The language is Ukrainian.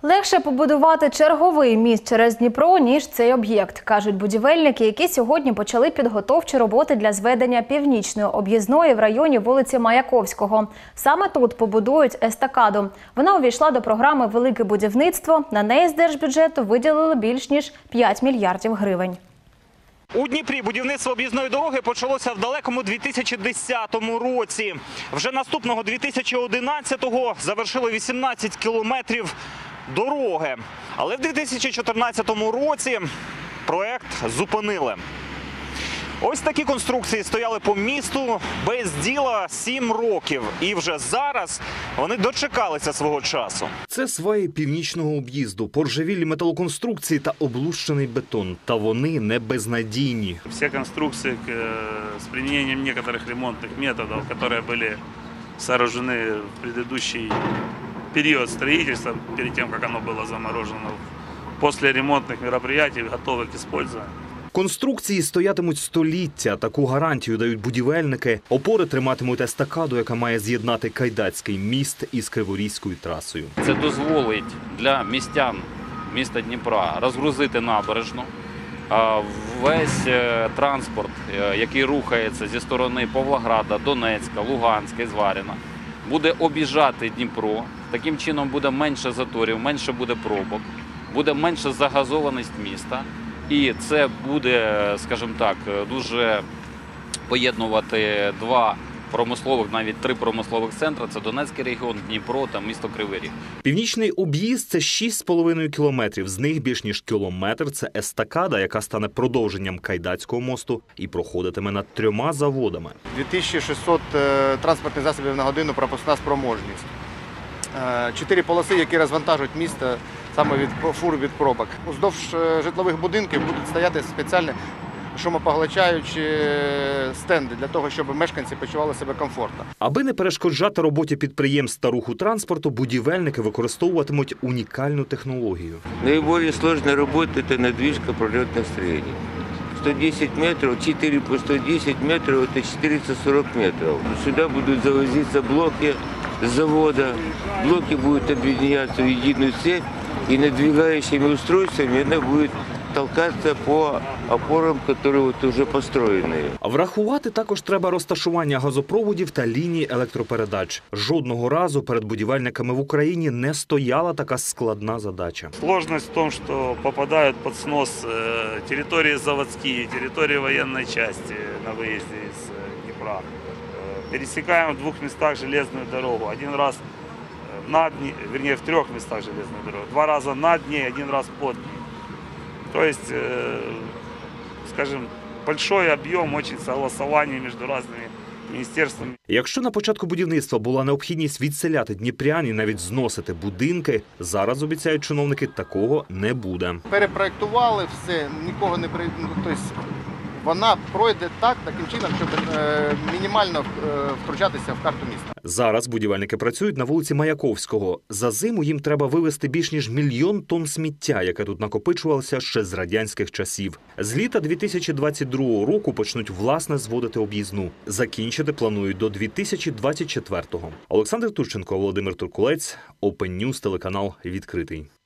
Легше побудувати черговий міст через Дніпро, ніж цей об'єкт, кажуть будівельники, які сьогодні почали підготовчі роботи для зведення північної об'їзної в районі вулиці Маяковського. Саме тут побудують естакаду. Вона увійшла до програми «Велике будівництво». На неї з держбюджету виділили більш ніж 5 мільярдів гривень. У Дніпрі будівництво об'їзної дороги почалося в далекому 2010 році. Вже наступного 2011-го завершили 18 кілометрів дороги. Але в 2014 році проект зупинили. Ось такі конструкції стояли по місту без діла 7 років. І вже зараз вони дочекалися свого часу. Це сваї північного об'їзду, поржавілі металоконструкції та облущений бетон. Та вони не безнадійні. Всі конструкції з применением некоторых ремонтних методів, які були сооружені в предыдущий період будівництва, перед тим, як воно було заморожено, після ремонтних мероприятий готові к использованию. Конструкції стоятимуть століття. Таку гарантію дають будівельники. Опори триматимуть естакаду, яка має з'єднати Кайдацький міст із Криворізькою трасою. Це дозволить для містян міста Дніпра розгрузити набережну. Весь транспорт, який рухається зі сторони Павлограда, Донецька, Луганська і Зварина, буде об'їжджати Дніпро. Таким чином буде менше заторів, менше буде пробок, буде менша загазованість міста. І це буде, скажімо так, дуже поєднувати два промислових, навіть 3 промислових центри. Це Донецький регіон, Дніпро та місто Кривий Ріг. Північний об'їзд – це 6,5 кілометрів. З них більш ніж кілометр – це естакада, яка стане продовженням Кайдацького мосту і проходитиме над 3 заводами. 2600 транспортних засобів на годину пропускна спроможність. 4 полоси, які розвантажують місто саме від фур, від пробок. Уздовж житлових будинків будуть стояти спеціальні шумопоглощаючі стенди для того, щоб мешканці почували себе комфортно. Аби не перешкоджати роботі підприємств та руху транспорту, будівельники використовуватимуть унікальну технологію. Найбільш складна робота – це надвижка прольотних строєнь. 110 метрів, 4 по 110 метрів – це 440 метрів. Сюди будуть завозитися блоки с завода. Блоки будут объединяться в единую цепь, и надвигающими устройствами она будет толкаться по опорам, які вже построєні. Врахувати також треба розташування газопроводів та ліній електропередач. Жодного разу перед будівельниками в Україні не стояла така складна задача. Сложность в том, что попадают под снос территории заводские, территории военной части на выезде из Днепра. Пересекаем в 2 местах железную дорогу. Один раз на дне, вернее в 3 местах железную дорогу. 2 раза на дне, 1 раз под ней. То есть, скажем, большой объем, очень согласования между разными міністерствами. Якщо на початку будівництва була необхідність відселяти дніпрян і навіть зносити будинки, зараз, обіцяють чиновники, такого не буде. Перепроектували все, нікого не тобто вона пройде таким чином, щоб мінімально втручатися в карту міста. Зараз будівельники працюють на вулиці Маяковського. За зиму їм треба вивезти більш ніж 1 мільйон тонн сміття, яке тут накопичувалося ще з радянських часів. З літа 2022 року почнуть власне зводити об'їзну. Закінчити планують до 2024-го. Олександр Турченко, Володимир Туркулець, Open News, телеканал «Відкритий».